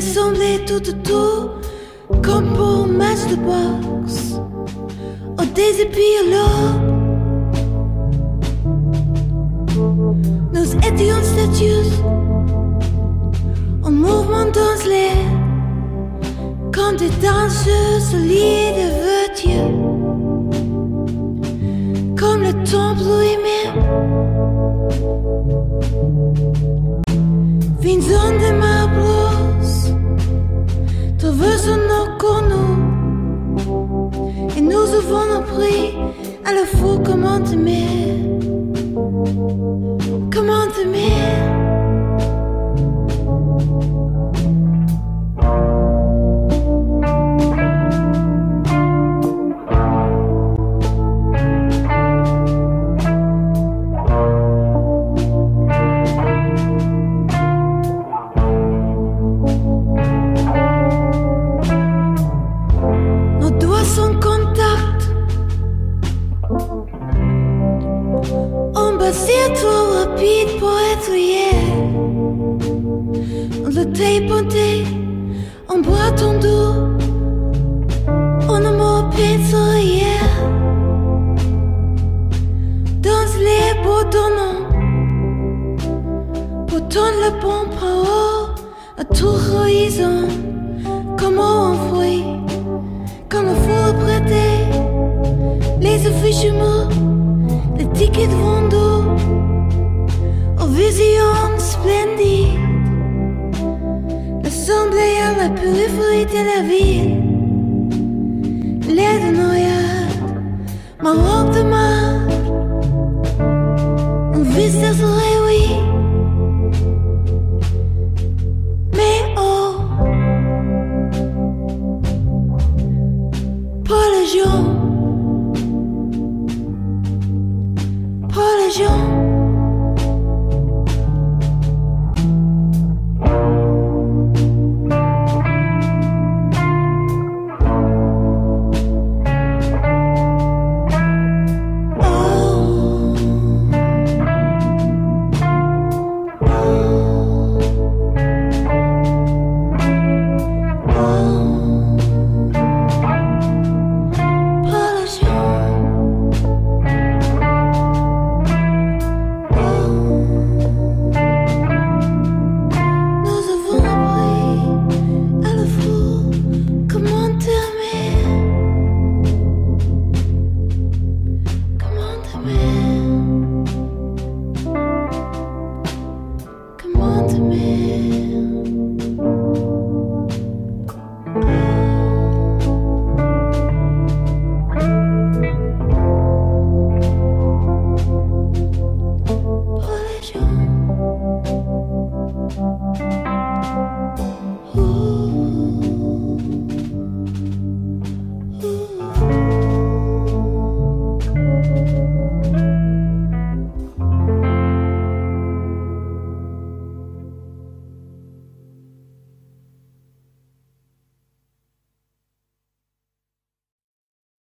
rassemblés tout autour, comme pour un match de boxe. Au désir alors, nous étions statues, en mouvement dans l'air, comme des danseuses au lit de voiture, comme le temple lui-même. Vinzon de marbros, traversons nos corneaux, et nous avons appris à la fois comment t'aimer, comment t'aimer. C'est trop rapide pour être hier. On le tapoté, on boit ton dos, on amour pinceau hier. Dans les beaux donnants, pour tendre le bon parole à tout horizon. Comment on fruit, comme le faut prêter, les affiches mots, les tickets de vendeur. Vision splendide, l'assemblée à la périphérie de la ville, l'air de noyade, ma robe de marbre, on vise se réjouit, mais oh, pas les gens, pas les gens. Comment t'aimer?